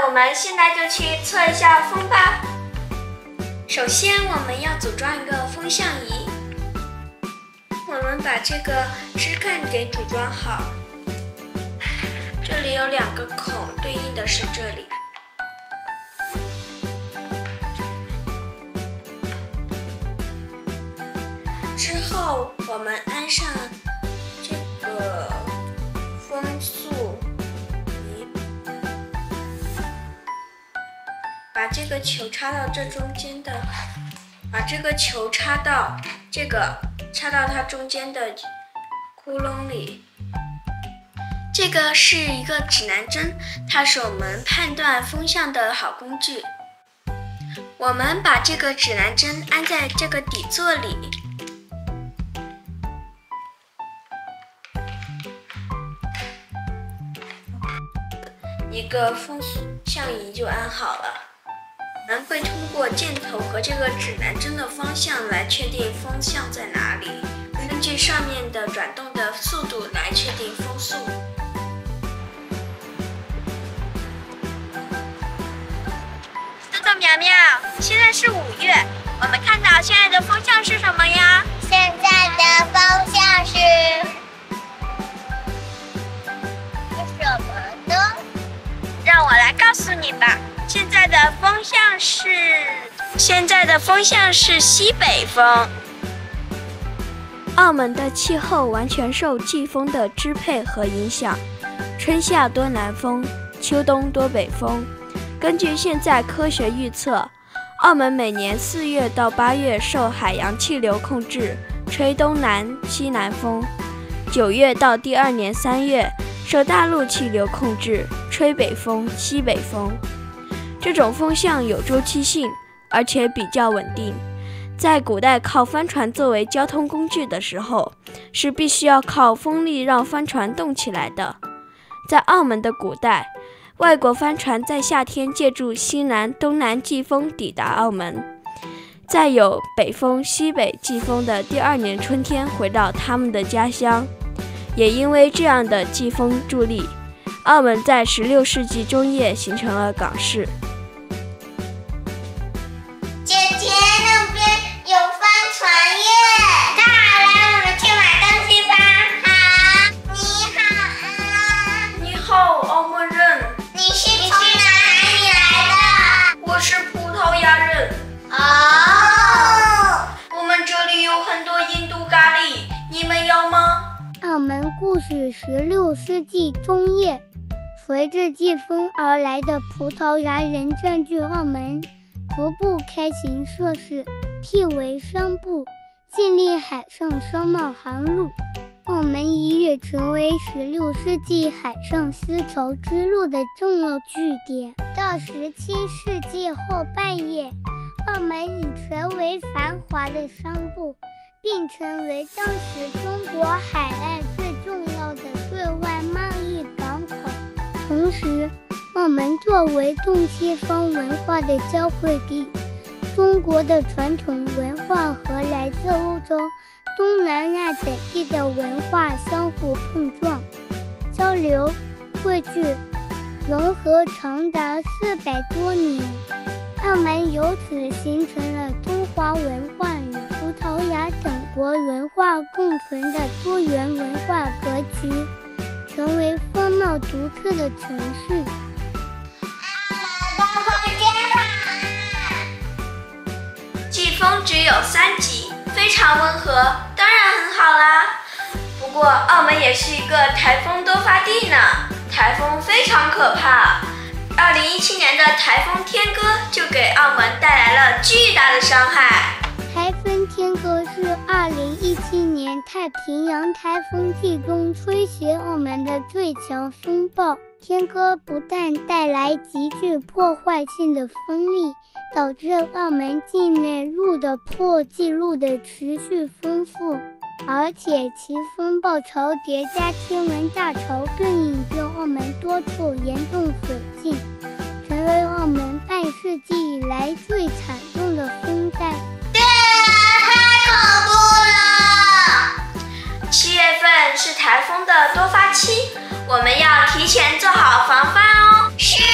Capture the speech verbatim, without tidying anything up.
我们现在就去测一下风吧。首先，我们要组装一个风向仪。我们把这个枝干给组装好。这里有两个孔，对应的是这里。之后，我们安上这个风速仪，把这个球插到这中间的，把这个球插到这个插到它中间的窟窿里。这个是一个指南针，它是我们判断风向的好工具。我们把这个指南针安在这个底座里。一个风向仪就安好了。我们会通过箭头和这个指南针的方向来确定风向在哪里，根据上面的转动的速度来确定风速。 豆豆苗苗，现在是五月，我们看到现在的风向是什么呀？ 现在的风向是是什么呢？ 让我来告诉你吧，现在的风向是现在的风向是西北风。 澳门的气候完全受季风的支配和影响，春夏多南风，秋冬多北风。根据现在科学预测，澳门每年四月到八月受海洋气流控制，吹东南、西南风；九月到第二年三月受大陆气流控制，吹北风、西北风。这种风向有周期性，而且比较稳定。在古代靠帆船作为交通工具的时候，是必须要靠风力让帆船动起来的。在澳门的古代，外国帆船在夏天借助西南、东南季风抵达澳门，再有北风、西北季风的第二年春天回到他们的家乡。也因为这样的季风助力，澳门在十六世纪中叶形成了港市。 姐姐那边有帆船耶！太好了，我们去买东西吧。好，你好啊。 你好，澳门人。 你是从哪里来的？ 我是葡萄牙人。 哦。 我们这里有很多印度咖喱，你们要吗？ 澳门故事十六世纪中叶，随着季风而来的葡萄牙人占据澳门，逐步开行设市，辟为商埠，建立海上商贸航路。澳门一跃成为十六世纪海上丝绸之路的重要据点。到十七世纪后半叶，澳门已成为繁华的商埠，并成为当时中国海岸最重要的对外贸易港口。同时，澳门作为东西方文化的交汇地，中国的传统文化和来自欧洲、东南亚等地的文化相互碰撞、交流、汇聚、融合长达四百多年。澳门由此形成了中华文化与葡萄牙等国文化共存的多元文化格局，成为风貌独特的城市。 季风只有三级，非常温和，当然很好啦。不过澳门也是一个台风多发地呢，台风非常可怕。二零一七年的台风天鸽就给澳门带来了巨大的伤害。 台风天鸽是二零一七年太平洋台风季中吹袭澳门的最强风暴。天鸽不但带来极具破坏性的风力，导致澳门境内陆的破纪录的持续丰富，而且其风暴潮叠加天文大潮，更引致澳门多处严重水浸，成为澳门半世纪以来最惨重的风灾。 对啊，太恐怖了！ 七月份是台风的多发期，我们要提前做好防范哦。 是。